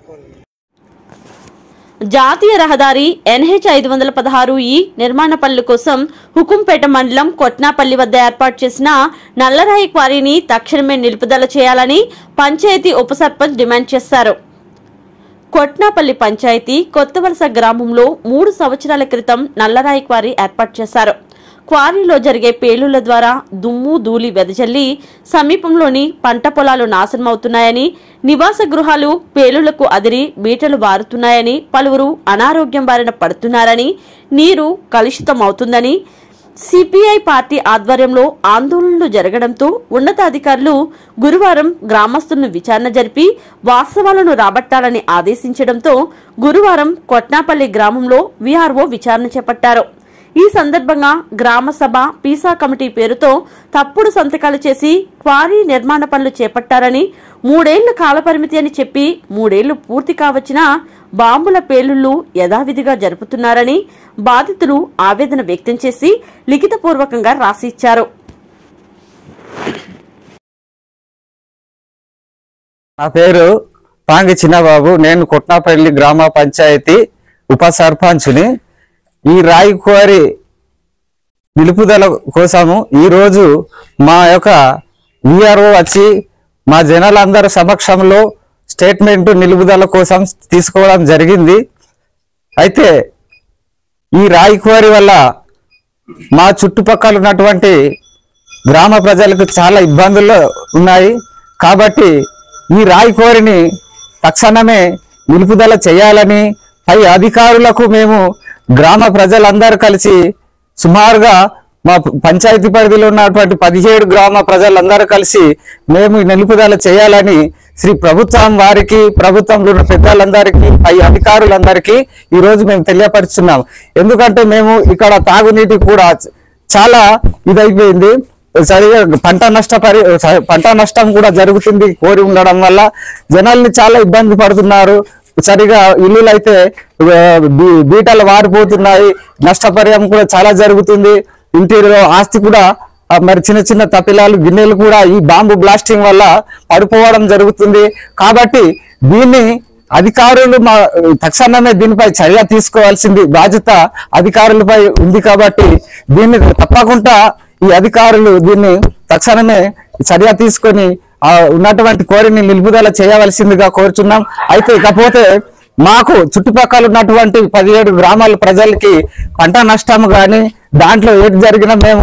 జాతీయ రహదారి NH 516E నిర్మాణ పనుల కోసం హుకుంపేట మండలం కొట్నాపల్లి వద్ద ఏర్పాటు చేసిన నల్లరాయి క్వారీని తక్షణమే నిలుపుదల చేయాలని పంచాయతీ ఉప సర్పంచ్ డిమాండ్ చేశారు. కొట్నాపల్లి పంచాయతీ కొత్తవలస గ్రామంలో 3 సంవత్సరాల క్రితం నల్లరాయి క్వారీ ఏర్పాటు చేశారు. క్వారీలో జరిగే పేలుళ్ల ద్వారా దుమ్ము ధూళి వెదజల్లి సమీపంలోని పంట పొలాలు నాశనమవుతున్నాయని, నివాస గృహాలు పేలుళ్లకు అదిరి బీటలు వారుతున్నాయని, పలువురు అనారోగ్యం బారిన పడుతున్నారని, నీరు కలుషితమవుతుందని సిపిఐ పార్టీ ఆధ్వర్యంలో ఆందోళనలు జరగడంతో ఉన్నతాధికారులు గురువారం గ్రామస్తులను విచారణ జరిపి వాస్తవాలను రాబట్టాలని ఆదేశించడంతో గురువారం కొట్నాపల్లి గ్రామంలో వీఆర్ఓ విచారణ చేపట్టారు. ఈ సందర్భంగా గ్రామ సభ పీసా కమిటీ పేరుతో తప్పుడు సంతకాలు చేసి క్వారీ నిర్మాణ పనులు చేపట్టారని, 3 ఏళ్ల కాలపరిమితి అని చెప్పి 3 ఏళ్లు పూర్తి కావచ్చినా బాంబుల పేలుళ్లు యథావిధిగా జరుపుతున్నారని బాధితులు ఆవేదన వ్యక్తం చేసి లిఖితపూర్వకంగా రాసి ఇచ్చారు. నా పేరు పాంగి చిన్నబాబు. నేను కొట్నాపల్లి గ్రామ పంచాయతీ ఉప సర్పంచ్ని. ఈ రాయి క్వారీ నిలుపుదల కోసము ఈరోజు మా యొక్క వీఆర్ఓ వచ్చి మా జనాలందరి సమక్షంలో స్టేట్మెంట్ నిలుపుదల కోసం తీసుకోవడం జరిగింది. అయితే ఈ రాయి క్వారీ వల్ల మా చుట్టుపక్కల ఉన్నటువంటి గ్రామ ప్రజలకు చాలా ఇబ్బందులు ఉన్నాయి. కాబట్టి ఈ రాయి క్వారీని తక్షణమే నిలుపుదల చేయాలని పై అధికారులకు మేము గ్రామ ప్రజలందరూ కలిసి సుమారుగా మా పంచాయతీ పరిధిలో ఉన్నటువంటి 17 గ్రామ ప్రజలందరూ కలిసి మేము నిలుపుదల చేయాలని శ్రీ ప్రభుత్వం వారికి, ప్రభుత్వంలో ఉన్న పెద్దలందరికీ, పై అధికారులందరికీ ఈరోజు మేము తెలియపరుస్తున్నాం. ఎందుకంటే మేము ఇక్కడ తాగునీటి కూడా చాలా ఇదైపోయింది. సరిగా పంట నష్టం కూడా జరుగుతుంది. కోరి ఉండడం వల్ల జనాల్ని చాలా ఇబ్బంది పడుతున్నారు. సరిగా ఇల్లులు అయితే బీటలు వారిపోతున్నాయి. నష్టపరిహారం కూడా చాలా జరుగుతుంది. ఇంటీరియర్ ఆస్తి కూడా మరి చిన్న చిన్న తప్పిలాలు గిన్నెలు కూడా ఈ బాంబు బ్లాస్టింగ్ వల్ల పడిపోవడం జరుగుతుంది. కాబట్టి దీన్ని అధికారులు తక్షణమే దీనిపై చర్య తీసుకోవాల్సింది బాధ్యత అధికారులపై ఉంది. కాబట్టి దీన్ని తప్పకుండా ఈ అధికారులు దీన్ని తక్షణమే చర్య తీసుకొని ఉన్నటువంటి కోరిని నిలుపుదల చేయవలసిందిగా కోరుచున్నాం. అయితే ఇకపోతే మాకు చుట్టుపక్కల ఉన్నటువంటి 17 గ్రామాల ప్రజలకి పంట నష్టం కానీ దాంట్లో ఏది జరిగినా మేము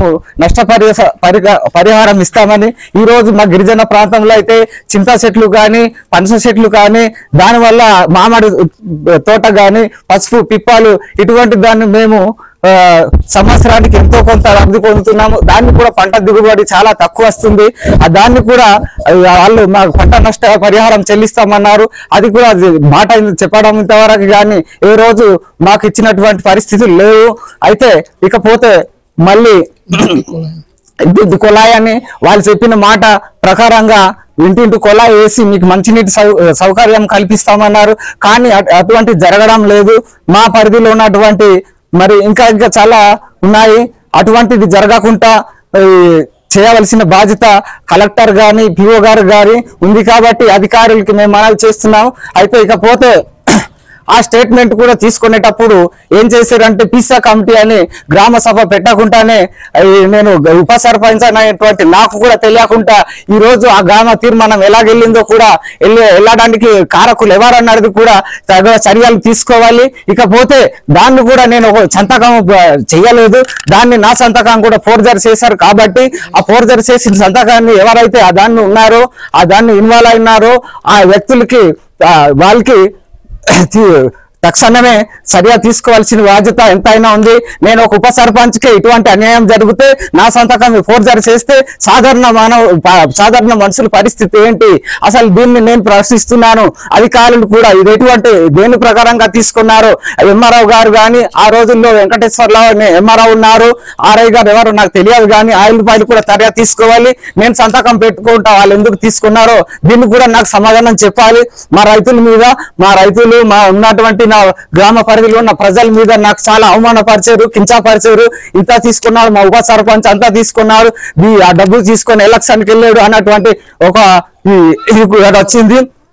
పరిహారం ఇస్తామని ఈరోజు మా గిరిజన ప్రాంతంలో అయితే చింత చెట్లు కానీ పనస చెట్లు కానీ దానివల్ల మామిడి తోట కానీ పసుపు పిప్పాలు ఇటువంటి దాన్ని మేము సంవత్సరానికి ఎంతో కొంత లబ్ధి పొందుతున్నాము. దాన్ని కూడా పంట దిగుబడి చాలా తక్కువ వస్తుంది. దాన్ని కూడా వాళ్ళు మాకు పంట నష్ట పరిహారం చెల్లిస్తామన్నారు. అది కూడా మాట చెప్పడం ఇంతవరకు కానీ ఏ రోజు మాకు ఇచ్చినటువంటి పరిస్థితులు లేవు. అయితే ఇకపోతే మళ్ళీ విద్యుత్ కుళాయని వాళ్ళు చెప్పిన మాట ప్రకారంగా ఇంటింటి కుళాయి వేసి మీకు మంచినీటి సౌకర్యం కల్పిస్తామన్నారు. కానీ అటువంటి జరగడం లేదు. మా పరిధిలో ఉన్నటువంటి మరి ఇంకా చాలా ఉన్నాయి. అటువంటిది జరగకుండా చేయవలసిన బాధ్యత కలెక్టర్ గాని పిఓ గారు గాని ఉంది. కాబట్టి అధికారులకి మేము మనవి చేస్తున్నాం. అయితే ఇకపోతే ఆ స్టేట్మెంట్ కూడా తీసుకునేటప్పుడు ఏం చేశారంటే పీసా కమిటీ అని గ్రామ సభ పెట్టకుండానే నేను ఉప సర్పంచ్ అనేటువంటి నాకు కూడా తెలియకుండా ఈ రోజు ఆ గ్రామ తీర్మానం ఎలాగెళ్ళిందో కూడా వెళ్ళడానికి కారకులు ఎవరన్నది కూడా తగిన చర్యలు తీసుకోవాలి. ఇకపోతే దాన్ని కూడా నేను సంతకం చేయలేదు. దాన్ని నా సంతకం కూడా ఫోర్జర్ చేశారు. కాబట్టి ఆ ఫోర్జర్ చేసిన సంతకాన్ని ఎవరైతే ఆ దాన్ని ఉన్నారో ఆ దాన్ని ఇన్వాల్వ్ అయినారో ఆ వ్యక్తులకి వాళ్ళకి తక్షణమే చర్య తీసుకోవాల్సిన బాధ్యత ఎంతైనా ఉంది. నేను ఒక ఉప సర్పంచ్కి ఇటువంటి అన్యాయం జరిగితే నా సంతకం ఫోర్జరీ చేస్తే సాధారణ మనుషుల పరిస్థితి ఏంటి? అసలు దీన్ని నేను ప్రశ్నిస్తున్నాను. అధికారులు కూడా ఇది ఎటువంటి దేని ప్రకారంగా తీసుకున్నారు? ఎంఆర్ఓ గారు కానీ ఆ రోజుల్లో వెంకటేశ్వరరావు ఎంఆర్ఓ ఉన్నారు, ఆర్ఐ గారు ఎవరు నాకు తెలియదు. కానీ ఆయిల్ పైలు కూడా చర్య తీసుకోవాలి. నేను సంతకం పెట్టుకుంటా వాళ్ళు ఎందుకు తీసుకున్నారో దీన్ని కూడా నాకు సమాధానం చెప్పాలి. మా రైతుల మీద మా ఉన్నటువంటి నా గ్రామ పరిధిలో ఉన్న ప్రజల మీద నాకు చాలా అవమానపరిచారు, కించపరిచారు. ఇంత తీసుకున్నారు, మా ఉప సర్పంచ్ అంతా తీసుకున్నారు, ఆ డబ్బులు తీసుకొని ఎలక్షన్కి వెళ్ళాడు అన్నటువంటి ఒక వచ్చింది.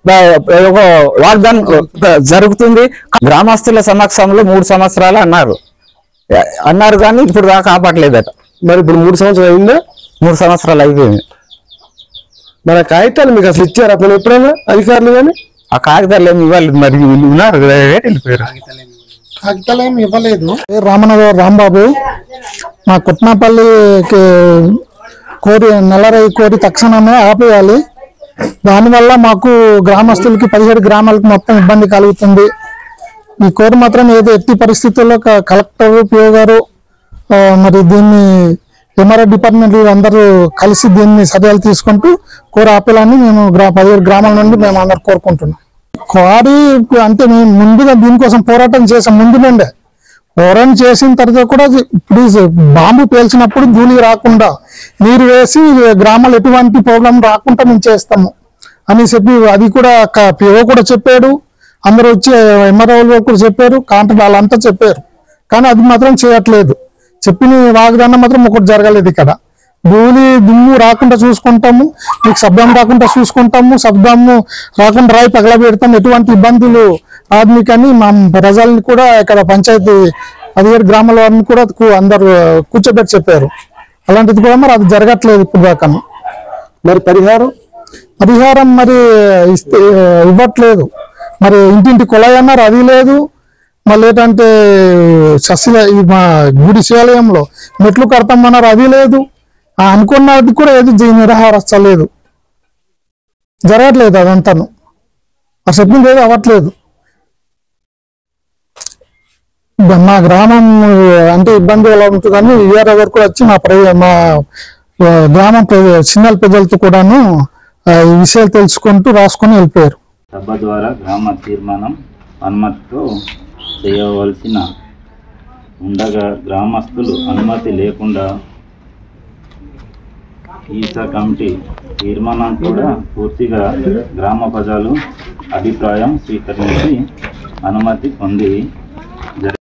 ఒక వాగ్దానం జరుగుతుంది. గ్రామస్తుల సమక్షంలో 3 సంవత్సరాలు అన్నారు కానీ ఇప్పుడు దాకా కాపాడలేదట. మరి ఇప్పుడు 3 సంవత్సరాలు అయిందా? 3 సంవత్సరాలు అయిపోయింది. మన కాగితాలు మీకు అసలు ఇచ్చారు అప్పుడు ఎప్పుడైనా అధికారులు? కానీ ఆ కాగితాలు ఏమి ఇవ్వాలి, మరి వీళ్ళు ఉన్నారు కదా వెళ్ళిపోయారు. కాగితాలు ఏమి ఇవ్వలేదు. రామనగర్ రాంబాబు, మా కొట్నాపల్లికి నల్లరాయి కోరి తక్షణమే ఆపేయాలి. దానివల్ల మాకు గ్రామస్తులకి 17 గ్రామాలకు మొత్తం ఇబ్బంది కలుగుతుంది. ఈ కోరి మాత్రం ఏదో ఎట్టి పరిస్థితుల్లో కలెక్టర్ పిఓ గారు మరి దీన్ని ఎంఆర్ఓ డిపార్ట్మెంట్ అందరూ కలిసి దీన్ని చర్యలు తీసుకుంటూ కోరి ఆపేయాలని మేము 17 గ్రామాల నుండి మేము అందరు కోరుకుంటున్నాం. క్వారీ అంటే మేము ముందుగా దీనికోసం పోరాటం చేసాం. ముందు నుండే పోరాటం చేసిన తర్వాత కూడా ప్లీజ్ బాంబు పేల్చినప్పుడు ధూళి రాకుండా నీరు వేసి గ్రామాలు ఎటువంటి ప్రాబ్లం రాకుండా మేము చేస్తాము అని చెప్పి అది కూడా పిఓ కూడా చెప్పాడు. అందరూ వచ్చి ఎంఆర్ఓ కూడా చెప్పారు, కాంట్రాక్ట్ వాళ్ళంతా చెప్పారు. కానీ అది మాత్రం చేయట్లేదు. చెప్పిన వాగ్దానం మాత్రం ఒకటి జరగలేదు. ఇక్కడ ధూళి దుమ్ము రాకుండా చూసుకుంటాము, మీకు శబ్దం రాకుండా చూసుకుంటాము, శబ్దము రాకుండా రాయి పగలబెడతాం, ఎటువంటి ఇబ్బందులు రాదు మీకని మా ప్రజల్ని కూడా ఇక్కడ పంచాయతీ 17 గ్రామాల వారిని కూడా అందరు కూర్చోబెట్టి చెప్పారు. అలాంటిది కూడా మరి అది జరగట్లేదు ఇప్పుడు దాకా. మరి పరిహారం మరి ఇవ్వట్లేదు. మరి ఇంటింటి కుళాయి అన్నారు, అది లేదు. మళ్ళీ ఏంటంటే మా గుడి శివాలయంలో మెట్లు కడతామన్నారు, అది లేదు. అనుకున్నది కూడా ఏది నిరాహారస్తలేదు, జరగట్లేదు. అదంతాను ఆ చెప్పింది ఏది అవ్వట్లేదు. మా గ్రామం అంటే ఇబ్బంది ఎలా ఉంటుందని ఈఆర్ఓ గారు కూడా వచ్చి మా గ్రామం చిన్న ప్రజలతో కూడాను ఈ విషయాలు తెలుసుకుంటూ రాసుకొని వెళ్ళిపోయారు. సభ ద్వారా గ్రామ తీర్మానం అనుమతితో చేయవలసిన ఉండగా గ్రామస్తులు అనుమతి లేకుండా ఈసా కమిటీ తీర్మానం కూడా పూర్తిగా గ్రామ ప్రజలు అభిప్రాయం స్వీకరించి అనుమతి పొంది